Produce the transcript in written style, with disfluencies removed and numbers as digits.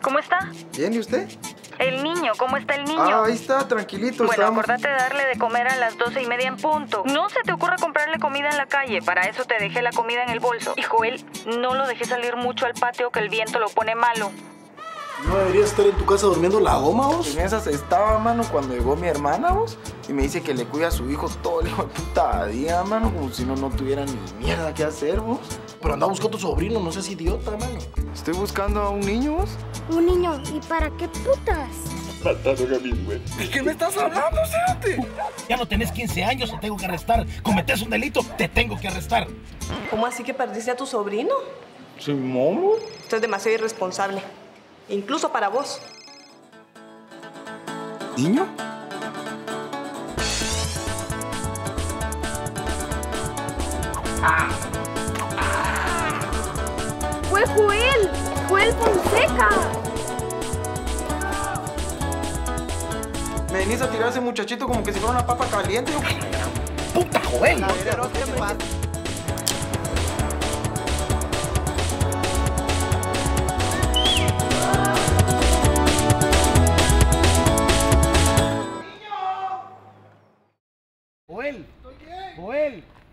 ¿Cómo está? Bien, ¿y usted? El niño, ¿cómo está el niño? Ah, ahí está, tranquilito. Bueno, estamos... acordate de darle de comer a las 12:30 en punto. No se te ocurra comprarle comida en la calle, para eso te dejé la comida en el bolso. Y Joel, no lo dejé salir mucho al patio que el viento lo pone malo. ¿No deberías estar en tu casa durmiendo la goma, vos? En esas estaba, mano, cuando llegó mi hermana, vos, y me dice que le cuida a su hijo todo el hijo de puta día, mano, como si no tuviera ni mierda que hacer, vos. Pero anda buscando a tu sobrino, no seas idiota, mano. Estoy buscando a un niño, vos. Un niño, ¿y para qué putas? Mataron a mi güey. ¿De qué me estás hablando, Cerote? Ya no tenés 15 años, te tengo que arrestar. Cometés un delito, te tengo que arrestar. ¿Cómo así que perdiste a tu sobrino? Simón, vos. Esto es demasiado irresponsable. Incluso para vos. ¿Niño? ¡Fue Joel! ¡Joel Fonseca! Me venís a tirar a ese muchachito como que si fuera una papa caliente. ¡Puta, Joel! Joel, Joel.